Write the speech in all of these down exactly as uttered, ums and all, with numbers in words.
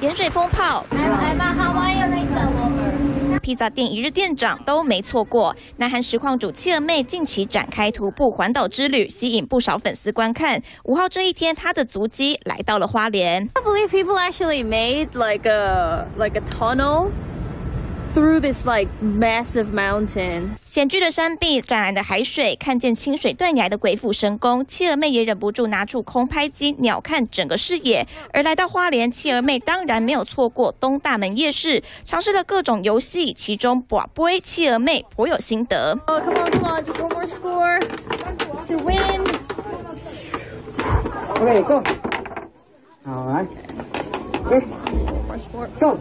甜水风炮。 披萨店一日店长都没错过，南韩实况主企鹅妹近期展开徒步环岛之旅，吸引不少粉丝观看。五号这一天，她的足迹来到了花莲。 I believe people actually made like a like a tunnel through this like massive mountain. 险峻的山壁，湛蓝的海水，看见清水断崖的鬼斧神工，企鹅妹也忍不住拿出空拍机鸟瞰整个视野。而来到花莲，企鹅妹当然没有错过东大门夜市，尝试了各种游戏，其中卜杯，企鹅妹颇有心得。 Oh, come on, come on, just one more score to win. Okay, go. All right. Okay. One more score. Go.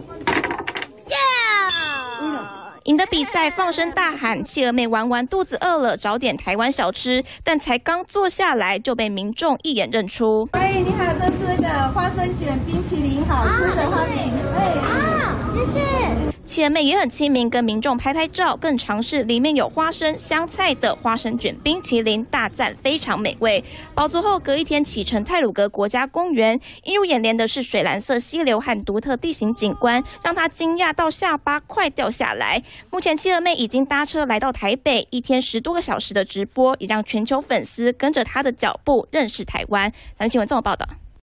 Yeah. 赢得比赛，放声大喊，企鹅妹玩完肚子饿了，找点台湾小吃，但才刚坐下来就被民众一眼认出。 喂，你好，这是那个花生卷冰淇淋，好吃的花生卷。哎，啊，谢谢。 企鹅妹也很亲民，跟民众拍拍照，更尝试里面有花生、香菜的花生卷冰淇淋，大赞非常美味。饱足后，隔一天启程太鲁阁国家公园，映入眼帘的是水蓝色溪流和独特地形景观，让她惊讶到下巴快掉下来。目前企鹅妹已经搭车来到台北，一天十多个小时的直播，也让全球粉丝跟着她的脚步认识台湾。咱新闻这么报道。